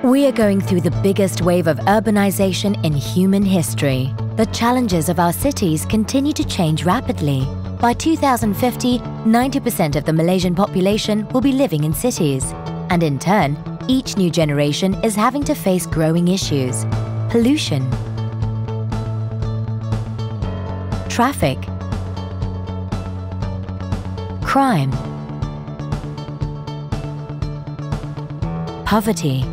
We are going through the biggest wave of urbanization in human history. The challenges of our cities continue to change rapidly. By 2050, 90% of the Malaysian population will be living in cities. And in turn, each new generation is having to face growing issues: pollution, traffic, crime, poverty.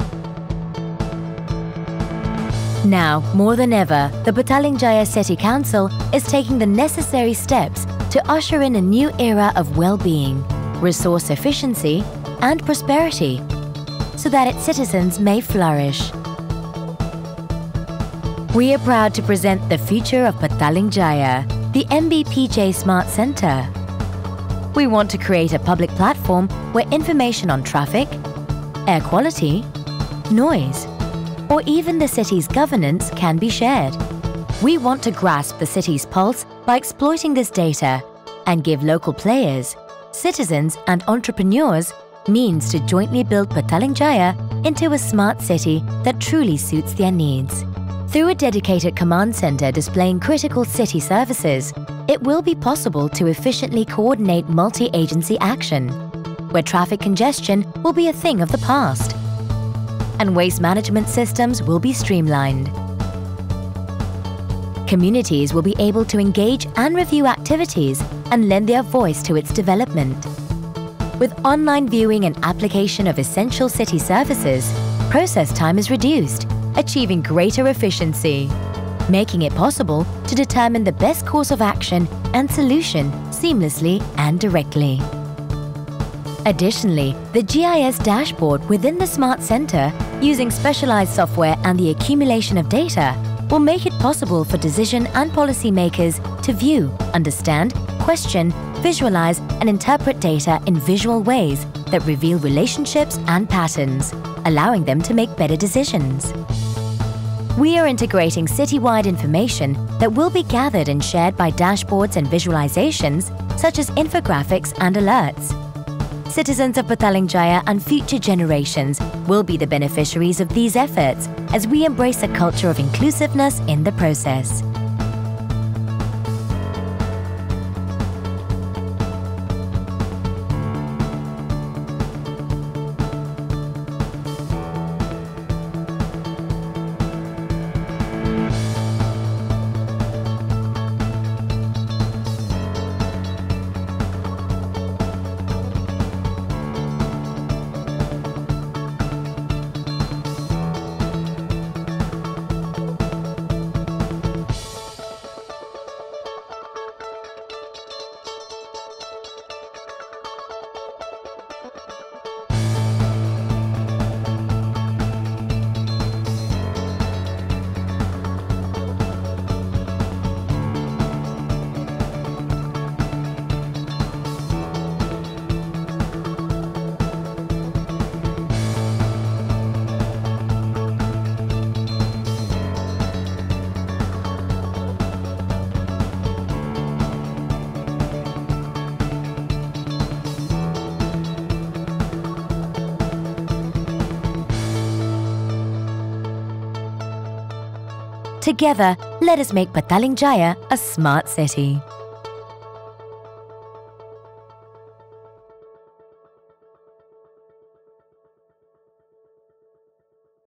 Now, more than ever, the Petaling Jaya City Council is taking the necessary steps to usher in a new era of well-being, resource efficiency and prosperity, so that its citizens may flourish. We are proud to present the future of Petaling Jaya, the MBPJ Smart Centre. We want to create a public platform where information on traffic, air quality, noise, or even the city's governance can be shared. We want to grasp the city's pulse by exploiting this data and give local players, citizens and entrepreneurs means to jointly build Petaling Jaya into a smart city that truly suits their needs. Through a dedicated command centre displaying critical city services, it will be possible to efficiently coordinate multi-agency action, where traffic congestion will be a thing of the past, and waste management systems will be streamlined. Communities will be able to engage and review activities and lend their voice to its development. With online viewing and application of essential city services, process time is reduced, achieving greater efficiency, making it possible to determine the best course of action and solution seamlessly and directly. Additionally, the GIS dashboard within the Smart Centre, using specialized software and the accumulation of data, will make it possible for decision and policy makers to view, understand, question, visualize and interpret data in visual ways that reveal relationships and patterns, allowing them to make better decisions. We are integrating citywide information that will be gathered and shared by dashboards and visualizations such as infographics and alerts. Citizens of Petaling Jaya and future generations will be the beneficiaries of these efforts as we embrace a culture of inclusiveness in the process. Together, let us make Petaling Jaya a smart city.